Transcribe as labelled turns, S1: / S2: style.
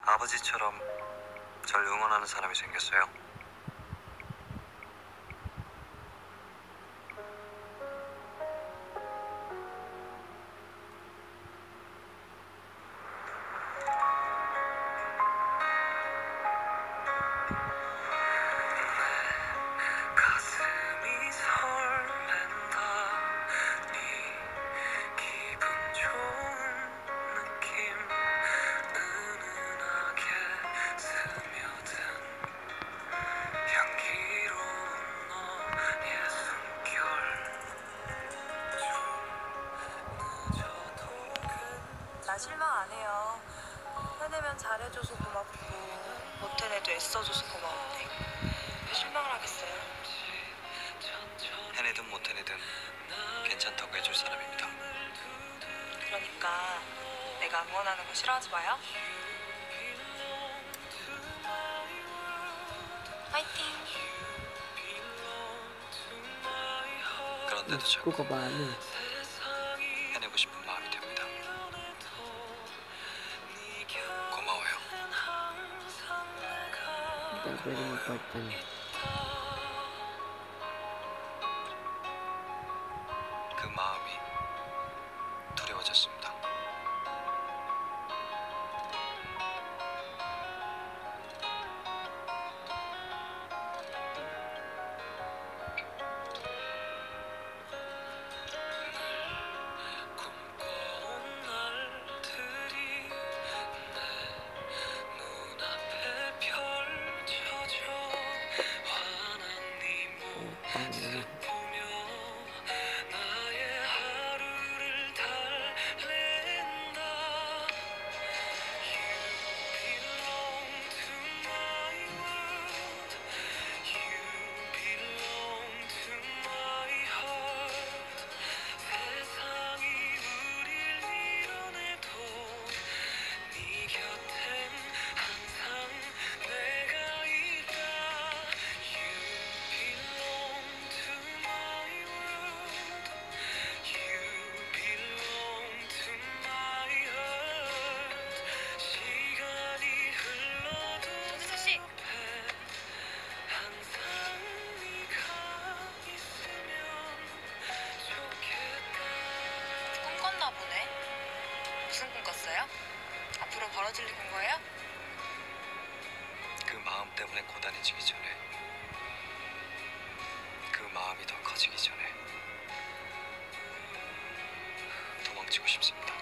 S1: 아버지처럼 절 응원하는 사람이 생겼어요. 가슴이 설렌다. 네 기분 좋은 느낌 은은하게 스며든 향기로운 너의 숨결 좀 늦어도
S2: 나 실망 안 해요. 해내면 잘해줘서 고맙고 못 해내도 애써줘서 고마운데 왜 실망을 하겠어요?
S1: 해내든 못 해내든 괜찮다고 해줄 사람입니다.
S2: 그러니까 내가 응원하는 거 싫어하지 마요. 파이팅!
S1: 그런데도 자꾸
S3: 그거 많이
S1: 해내고 싶은 마음이 듭니다. 고마워요.
S3: 나버리는 버튼
S1: 그 마음이 두려워졌습니다. 꿈꿔온 날들이 내 눈앞에 펼쳐져 환한 네 모습 보며 나의 하루를 달랜다. You belong to my world. You belong to my heart. 세상이 우릴 밀어내도 네 곁엔 항상 내가 있다. You belong to my world. You belong to my heart. 시간이 흘러도
S2: 정지수 씨!
S1: 항상 네가 있으면 좋겠다.
S2: 꿈 꿨나 보네. 무슨 꿈 꿨어요? 앞으로 벌어질 일 꾼 거예요?
S1: 그 마음 때문에 고단해지기 전에, 그 마음이 더 커지기 전에 도망치고 싶습니다.